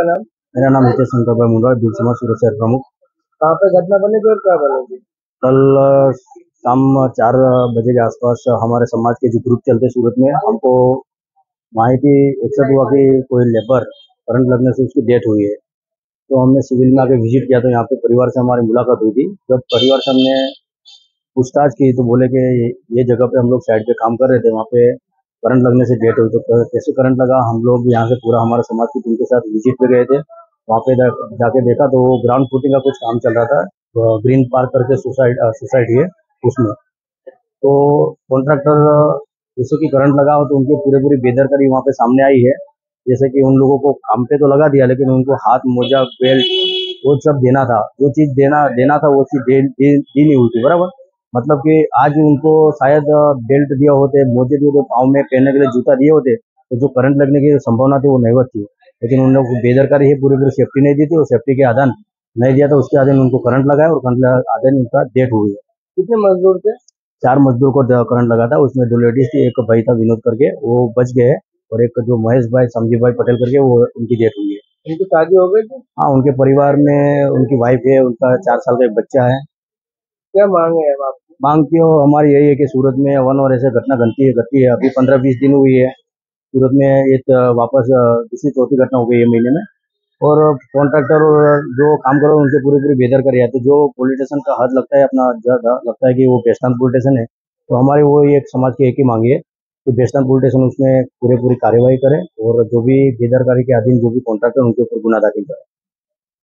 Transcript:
आपका नाम? मेरा नाम हितेश शंकर भाई मुंडा, भील समाज सूरत शहर प्रमुख। कहाँ पे घटना बनी थी और क्या बनी थी? कल शाम 4 बजे के आसपास हमारे समाज के जो ग्रुप चलते सूरत में, हमको माहिती एक्सेप्ट हुआ कि कोई लेबर करंट लगने से उसकी डेथ हुई है। तो हमने सिविल में आके विजिट किया, तो यहाँ पे परिवार से हमारी मुलाकात हुई थी। जब परिवार से हमने पूछताछ की तो बोले कि ये जगह पे हम लोग साइड पे काम कर रहे थे, वहाँ पे करंट लगने से डेथ हुई। तो कैसे करंट लगा, हम लोग यहाँ से पूरा हमारा समाज की टीम के साथ विजिट पे गए थे। वहाँ पे जाके देखा तो ग्राउंड फुटिंग का कुछ काम चल रहा था, ग्रीन पार्क करके सोसाइटी है उसमें। तो कॉन्ट्रैक्टर जैसे कि करंट लगा हो तो उनकी पूरी बेदरकारी वहाँ पे सामने आई है। जैसे कि उन लोगों को काम पे तो लगा दिया, लेकिन उनको हाथ मोजा बेल्ट वो सब देना था, जो चीज देना था वो चीज दी नहीं हुई थी बराबर। मतलब कि आज उनको शायद बेल्ट दिया होते, मोजे दिए होते, पाँव में पहनने के लिए जूता दिए होते, तो जो करंट लगने की संभावना थी वो नहीवत थी। लेकिन उन लोग बेदरकारी ही पूरी सेफ्टी नहीं दी थी, और सेफ्टी के आधान नहीं दिया, तो उसके आधान उनको करंट लगाया और करंट आधान उनका डेथ हुई है। कितने मजदूर थे? 4 मजदूर को करंट लगा था, उसमें 2 लेडीज थी, एक भाई था विनोद करके, वो बच गए, और एक जो महेश भाई समझी भाई पटेल करके, वो उनकी डेथ हुई है। उनकी शादी हो गई थी? हाँ, उनके परिवार में उनकी वाइफ है, उनका 4 साल का एक बच्चा है। क्या मांग है अब आपकी? मांग की हमारी यही है कि सूरत में वन और ऐसे घटना घटती है। अभी 15-20 दिन हुई है सूरत में, एक वापस दूसरी चौथी घटना हो गई है महीने में। और कॉन्ट्रैक्टर जो काम करो उनके पूरी बेदरकारी है। तो जो पॉलिटिशियन का हद लगता है, अपना लगता है कि वो बेस्तान पॉलिटिशियन है, तो हमारी वो एक समाज की एक ही मांगी है कि बेस्तान पॉलिटिशियन उसमें पूरी कार्रवाई करे, और जो भी बेदरकारी के अधीन जो भी कॉन्ट्रैक्टर उनके ऊपर गुना दाखिल करे।